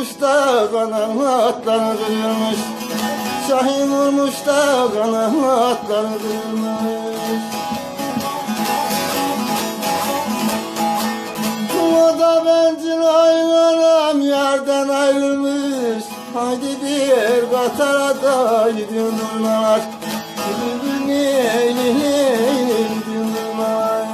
vurmuş da kanatları kırılmış. Şahin vurmuş da kanatları kırılmış. O da bencil hayvanım yerden ayrılmış. Haydi bir katara da gidiyorlar. Bülbül neyli neyli gidiyorlar.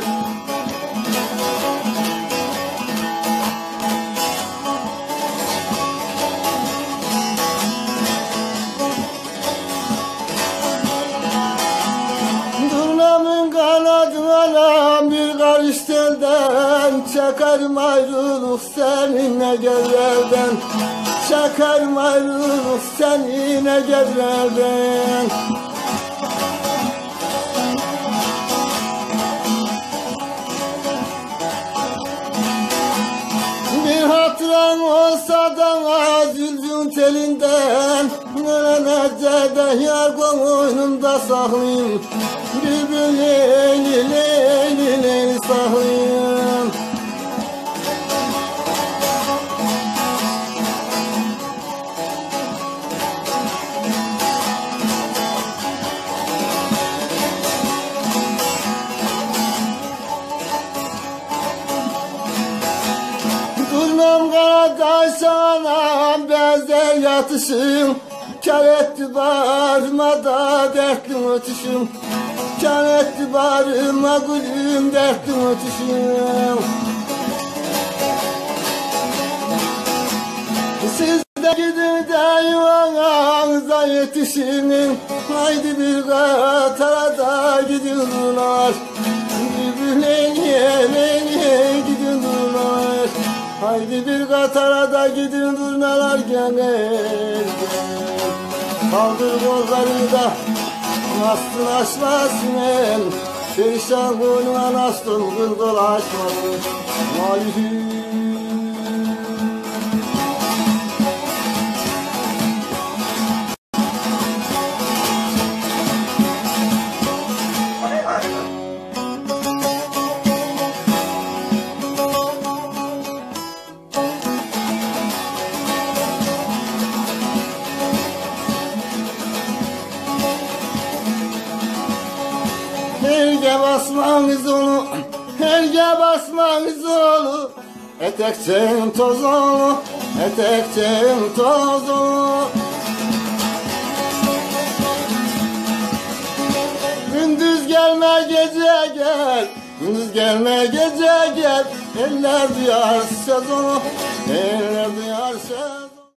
Durnamın kanadını alan bir karış telden. Çakarım ayrılık seninle gözlerden. Çakarım ayrılık seninle gözlerden. Bir hatıran olsa da zülfün telinden. Nerede yar koynumda saklayayım. Bülbül leyli leyli leyli saklayayım. Durnam Karataş anam benzer yatışım. Kar etti bağrıma da dertlim ötüşüm. Kar etti bağrıma gülüm dertlim ötüşüm. Siz de gidin de yuvanıza yetişin. Haydi bir katara da gidiyorlar. Bülbül'e gidiyorlar. Haydi bir katara da gidin durnalar gelir. Kaldır kollarını da nastın açmasın el. Perişan koynuna nastın kıl dolaşmasın. Malihü. Herge basmanız onu, herge basmanız onu. Etekçeğin tozunu, etekçeğin tozunu. Gündüz gelme gece gel, gündüz gelme gece gel. Eller duyar sezonu, eller duyar sezonu.